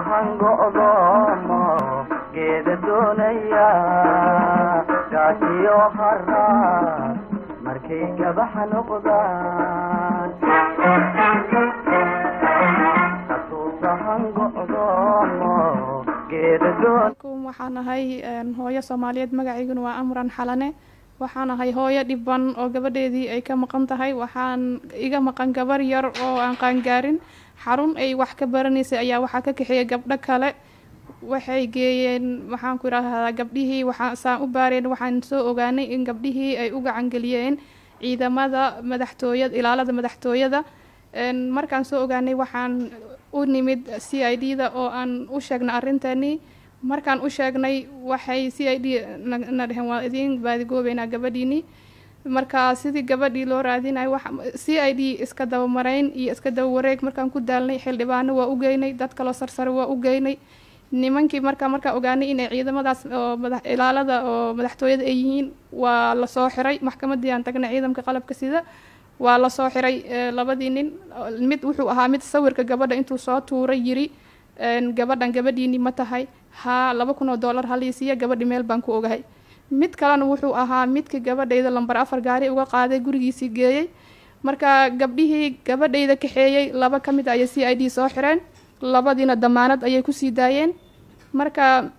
hango odomo geeda doonaya gaashiyo harra markay gabaxa noqdaan kasuusa hango odomo geeda doon waxaan ahay hooyo Soomaaliyeed magaceyguna waa Amran Xalane waxaan ahay hooyo dhiban oo gabadheedii ay ka maqan tahay waxaan iga maqan gabar yar oo aan qaan gaarin xarun ay wax ka baranaysay ayaa waxa ka kaxeeyay gabdho kale waxay geeyeen waxaan ku raahdaa gabdhihii waxaan saan u baareen waxaan soo ogaanay in gabdhihii ay u gacan galiyeen ciidamada madaxtooyada ilaalada madaxtooyada markaan soo ogaanay waxaan u nimid CID-da oo aan u sheegnay arrinteeni markaan u sheegnay waxay CID na dhahan waa idin baadigoobeynaa gabadhiini marka sidii gabadhii loo raadinayo wax CID iska daba marayn iyo iska daba wareeg markaan ku daalnay xildhibaano waa u geynay dad kale sarsare waa u geynay nimankii markaa ogaanay inay ciidamadaas oo ilaalada oo madaxtooyada ay yihiin waa la soo xiray maxkamadii aan tagnay ciidamka qalabka sida waa la soo xiray labadii nin mid wuxuu ahaa mid sawirka gabadha intuu soo tuuray yiri gabadhan gabadhiini ma tahay ha $2,000 haliisiya gabadhi meel baan ku ogahay mid kalena wuxuu ahaa midkii gabadhayda lambar 4 gaari uga qaaday gurigiisii geeyay marka gabdhihii gabadhayda kaxeeyay laba ka mid ah CID soo xireen labadiina damaanad ayay ku sii daayeen marka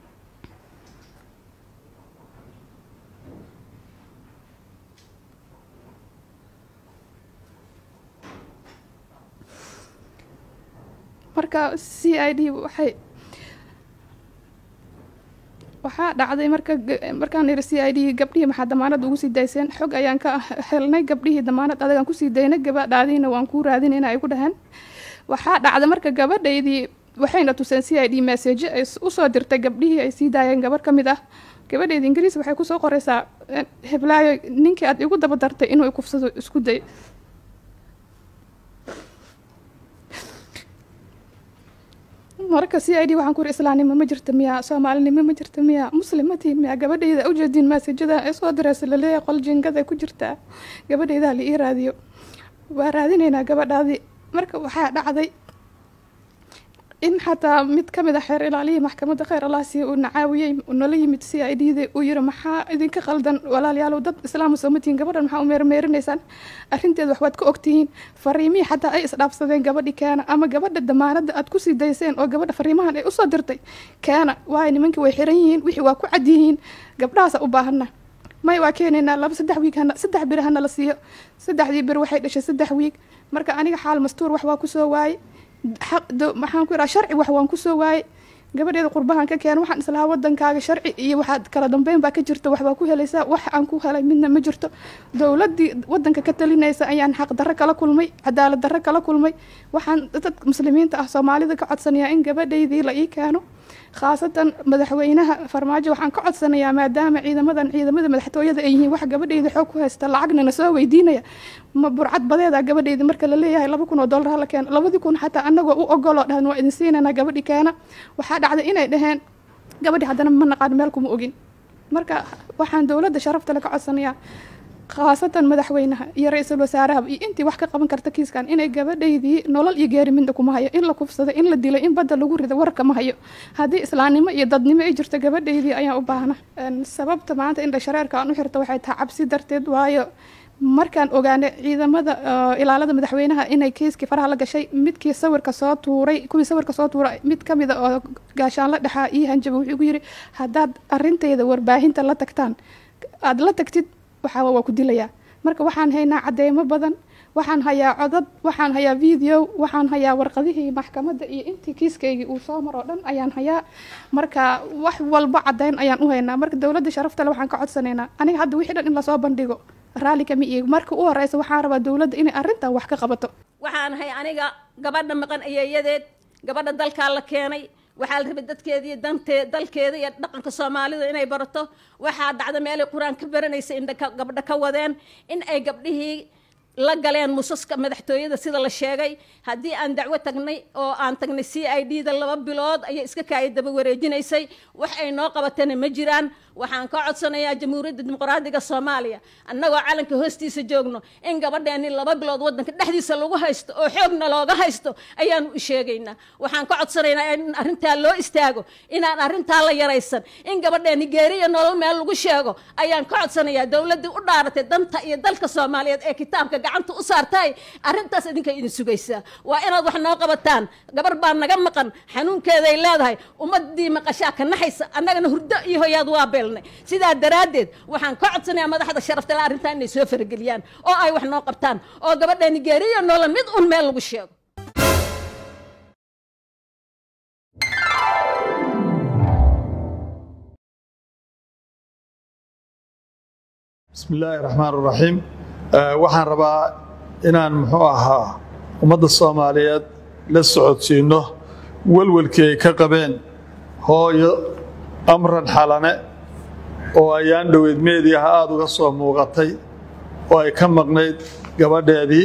CID waxaa dhacday markaan iri CID gabdhihii maxaa damaanad ugu sii dayseen xog ayaan ka helnay gabdhihii damaanad adagaan ku sii daynay gabadhaadiina waan ku raadinayna ay ku dhahan waxaa dhacday marka gabadhaydii waxayna tuseen CID message ay u soo dirtay gabdhihii ay sii daayeen gabar ka mid ah gabadheeda Ingiriis waxay ku soo qoraysaa heblaayo ninkii aad igu daba dartay inuu kufsado isku day marka CID waxaan ku islaanimo ma jirto miya Soomaalinimo ma jirto miya muslimatiin miya gabadheeda u jeedin message-da ay soo diraysa leeyahay qol jingada ku jirta gabadheeda la ii raadiyo waa raadinayna gabadhaadi marka waxaa dhacday in xataa mid ka mid ah xeer ilaaliyay maxkamadda khayr Allah si uu nacaawiyay nala yimid CID-da uu yiri maxaa idinka qaldan walaalayaal dad islaam Soomaaliyiin gabadhan maxaa u meermeerinaysan arrinteedu wax waad ka ogtihiin fariimii xataa ay isdhaafsadeen gabadhi kaana ama gabadha damaanada aad ku sii dayseen oo gabadha fariimahan ay u soo dirtay kaana waay nimankii way xiran yihiin wixii waa ku cad yihiin gabdhahaas u baahana may waa keenayna 2-3 wiig hana 3 bir hana la siiyo 3 bir waxay dhashay 3 wiig marka aniga xaal mastuur wax waa ku soo waay maxaan ku yiraahdaa sharci wax waan ku soo waay gabadheeda qurbahan ka keen waxaan islaa wadankaaga sharci iyo waxaad kala dambeyn baa ka jirta wax baa ku helaysaa wax aan ku helay midna ma jirto dawladii wadanka ka talinaysa ayaan xaq darro kala kulmay cadaalad darro kala kulmay waxaan dad muslimiinta ah Soomaalida ka codsanayaa in gabadheydii la ii keeno khaasatan madaxweynaha farmaajo waxaan ka codsanayaa maadaama ciidamada madaxtooyada ay yihiin wax gabadheeda xoog ku haysta lacagna soo weydiinaya ma burcad badeeda gabadheeda marka la leeyahay $2,000 hala keen 2,000 xataa anagoo u ogolo dhahan waa idin siinana gabadhi keena waxaa dhacday inay dhaheen gabadhi haddana ma naqaan meel kuma ogin marka waxaan dawladda sharafta la ka codsanayaa khaasatan madaxweynaha iyo ra'iisul wasaaraha iyo intii wax ka qaban karta kiiskan inay gabadheydii nolol iyo geeri midna kuma hayo in la kufsado in la dilay in badda lagu rido warka ma hayo haddii islaamnimo iyo dadnimo ay jirto gabadheydii ayaan u baahna sababta maanta in shareerka aan u xirto waxay tahay cabsi darteed waayo markaan ogaanay ciidamada ilaalada madaxweynaha inay kiiskii faraha la gashay midkii sawirka soo tuuray mid ka mid ah oo gaashaan la dhaxaa iyo hanjaba wuxuu igu yiri haddaad arrinteeda warbaahinta la tagtaan aad la tagtid waa ku dilayaa marka waxaan haynaa cadeymo badan waxaan hayaa codad waxaan hayaa video waxaan hayaa warqadihii maxkamadda iyo intii kiiskaygi uu soo maro dhan ayaan hayaa marka wax walba cadeyn ayaan u haynaa marka dawladda sharafta leh waxaan ka codsanaynaa aniga hadda wixii dhan in la soo bandhigo raali kama iyo marka u horeysa waxaan rabaa dawladda inay arrintan wax ka qabato waxaan hay aniga gabadha maqan ayeeyadeed gabadha dalka la keenay waxaa la rabay dadkeedii dalkeeda iyo dhaqanka Soomaalida inay barato waxaa dhacday meel ay quraan ka baranaysa in gabadha ka wadeen in ay gabdhihii la galeen musaska madaxtooyada sida la sheegay haddii aan dacwo tagnay oo aan tagnay CID-da 2 bilood ayay iska kaay daba wareejinaysay wax ay noo qabatana ma jiraan waxaan ka codsanayaa jamhuuriyadda dimuqraadiga Soomaaliya annagoo calanka hoostiisa joogno in gabadheeni 2 bilood wadanka dhexdiisa lagu haysto oo xoogna looga haysto ayaan u sheegaynaa waxaan ka codsanaynaa in arrinta loo istaago inaan arrinta la yaraysan in gabadheeni geeriyo nolol meel lagu sheego ayaan ka codsanayaa dawladda u dhaaratay danta iyo dalka Soomaaliyeed ee kitaabka gacanta u saartay arrintaas idinka idin sugaysaa waa inaad wax noo qabataan gabar baa naga maqan xanuunkeeda ay leedahay ummadii maqashaa ka naxaysa annagana hurdo iyo hoyaad waa beelnay sidaa daraadeed waxaan ka codsanayaa madaxda sharafta la arrinta inay soo farageliyaan oo ay wax noo qabtaan oo gabadheeni geeriyo nolol mid un meel lagu sheego بسم الله الرحمن الرحيم waxaan rabaa inaan muxuu ahaa ummadda Soomaaliyeed la socodsiino walwalkii ay ka qabeen hooyo amran xalane oo ayaan dhaweyd meediyaha aad uga soo muuqatay oo ay ka maqnayd gabadheedii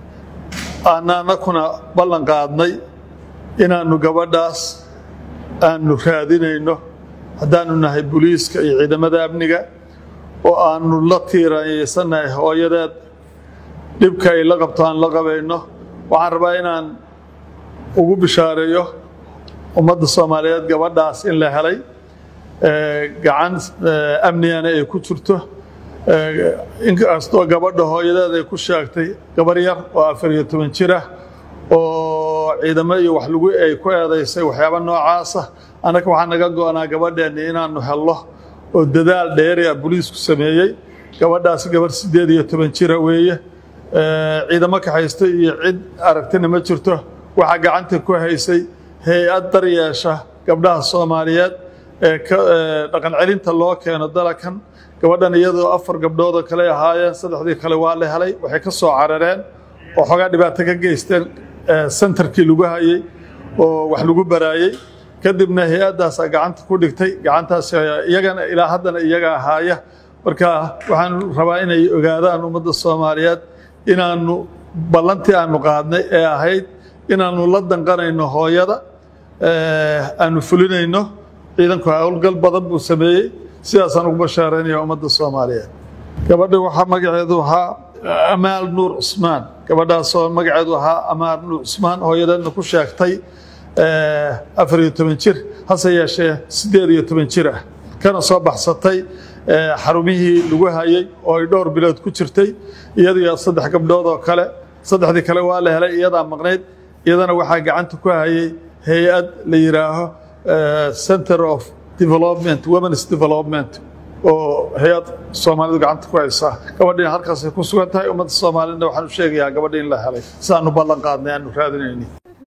annaguna ballan qaadnay inaanu gabadhaas aanu raadinayno haddaanu nahay booliiska iyo ciidamada amniga oo aanu la tiiraysanahay hooyadeed dhibka ay la qabtaan la qabayno waxaan rabaa inaan ugu bishaareeyo ummadda Soomaaliyeed gabadhaas in la helay gacan amniyana ay ku jirto inkastoo gabadha hooyadeed ay ku sheegtay gabar yar oo 14 jir ah oo ciidamo iyo wax lagu ay ku eedaysay waxyaabo noocaas ah anaga waxaan naga go'anaa gabadheena inaanu helno oo dadaal dheer ah booliisku sameeyay gabadhaas gabar 18 jir weeye ciidamo ka haystay iyo cid aragtina ma jirto waxa gacanta ku haysay hay'ad daryeesha gabdhaha Soomaaliyeed ee dhaqan celinta loo keeno dalakan gabadhan iyadoo 4 gabdhood kale ahaayeen saddexdii kale waa la helay waxay ka soo carareen oo xogaa dhibaato ka geysteen centerkii lagu hayay oo wax lagu baraayay kadibna hay'adaas gacanta ku dhigtay gacantaas iyagana ilaa haddana iyaga ahaaya marka waxaan rabaa inay ogaadaan ummadda Soomaaliyeed inaanu ballantii aanu qaadnay ee ahayd inaanu la danqanayno hooyada aanu fulinayno ciidanku hawlgal badan buu sameeyay sidaasaan ugu bashaaraynayaa ummadda Soomaaliyeed gabadha waxaa magaceedu ahaa Amaal Nuur Usmaan gabadhaas oo magaceedu ahaa Amaal Nuur Usmaan hooyadeedna ku sheegtay 14 jir hase yeeshee 18 jir ah kana soo baxsatay xarumihii lagu hayay oo ay dhowr bilood ku jirtay iyadoo 3 gabdhood oo kale saddexdii kale waa la helay iyada maqnayd iyadana waxaa gacanta ku hayay hay'ad la yiraahdo Center of Development Women's Development oo hay'ad Soomaalidu gacanta ku haysa gabadhina halkaas ay ku sugan tahay ummadda Soomaaliyeed waxaan u sheegayaa gabadha in la helay saanu ballan qaadnay aanu raadinaynay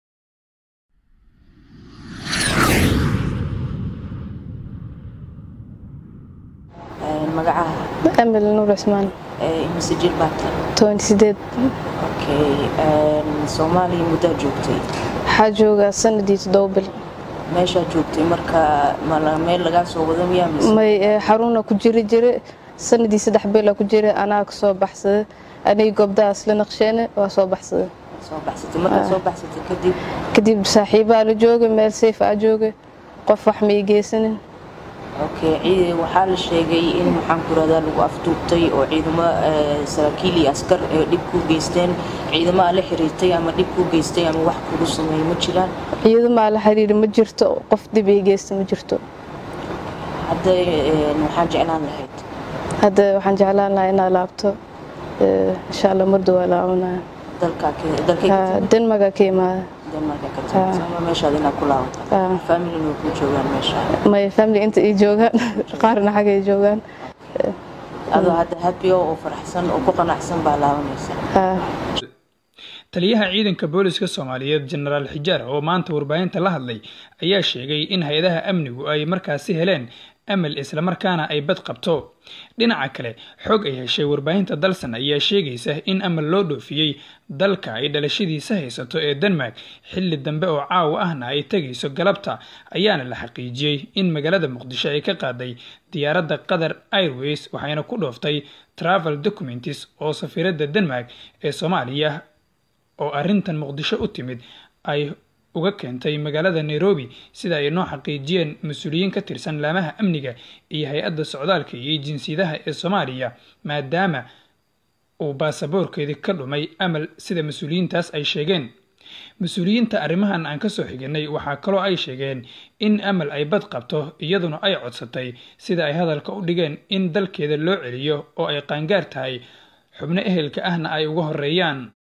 magacaha Amal Nuur Usmaan masjid baatan 28 okay Soomaaliya muddo joogtay waxaa jooga sanadii 7 bil meesha joogtay marka meel laga soo wada miyaa may xaruna ku jiri sanadii 3 bil ku jira anaa ka soo baxsaday anay gobdaas la naqsheen waa soo baxsaday marka soo baxsatay kadib saaxiibaa la joogay meel safe ah joogay qof wax ma igeysanin okay waxaa la sheegay in maxaan ku radaa lagu afduubtay oo ciidamo saraakiil iyo askar dib ku geysteen ciidamo la xiriirtay ama dib ku geystay ama wax kugu sameeyay ma jiraan ciidamo la xiriir ma jirto qof dib ay geystay ma jirto hadda waxaan jeclaan lahaa inaan laabto insha Allah mardo waa laabanaa dalka Denmark ka imaada sama meesha dina ku laabto family ku joogan meesha my family inta ay joogan qaarna xagga ay joogan adoo hadda happy oo faraxsan oo ku qanacsan baa laabanaysa taliyaha ciidanka booliska Soomaaliyeed General Xijaar oo maanta warbaahinta la hadlay ayaa sheegay in hay'adaha amnigu ay markaasi heleen amal isla markaana ay bad qabto dhinaca kale xog ay heshay warbaahinta dalsan ayaa sheegaysa in amal loo dhoofiyay dalka ay dhalashadiisa haysato ee Denmark xilli dambe oo caawa ahna ay tagayso galabta ayaana la xaqiijiyay in magaalada Muqdisho ay ka qaaday diyaaradda Qatar Airways waxayna ku dhooftay travel documents oo safiirada Denmark ee Soomaaliya oo arrintan Muqdisho u timid ay uga keentay magaalada Nairobi sida ay noo xaqiijiyeen mas'uuliyiin ka tirsan laamaha amniga iyo hay'adda socdaalka iyo jinsiyadaha ee Soomaaliya maadaama uu baasaboorkeedii ka dhumay Amal sida mas'uuliyiintaas ay sheegeen. Mas'uuliyiinta arrimahan aan ka soo xiganay waxaa kaloo ay sheegeen in Amal ay bad qabto iyaduna ay codsatay sida ay hadalka u dhigeen in dalkeeda loo celiyo oo ay qaangaar tahay xubno ehelka ahna ay uga horeeyaan.